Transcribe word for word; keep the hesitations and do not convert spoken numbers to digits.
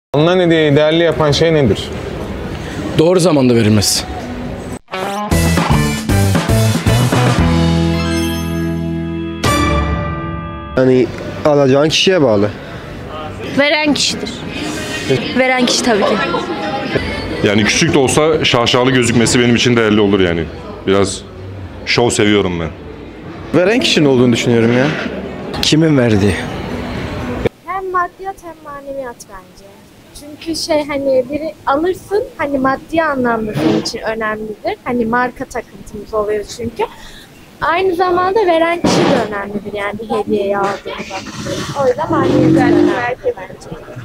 Alınan hediyeyi değerli yapan şey nedir? Doğru zamanda verilmesi. Yani alacağın kişiye bağlı. Veren kişidir. Veren kişi tabii ki. Yani küçük de olsa şaşalı gözükmesi benim için değerli olur yani. Biraz şov seviyorum ben. Veren kişinin olduğunu düşünüyorum ya. Kimin verdiği? Hem maddiyat hem maneviyat bence. Çünkü şey hani biri alırsın hani maddi anlamda senin için önemlidir. Hani marka takıntımız oluyor çünkü. Aynı zamanda veren kişi de önemlidir yani bir hediyeyi aldığında. O yüzden maneviyat önemli bence.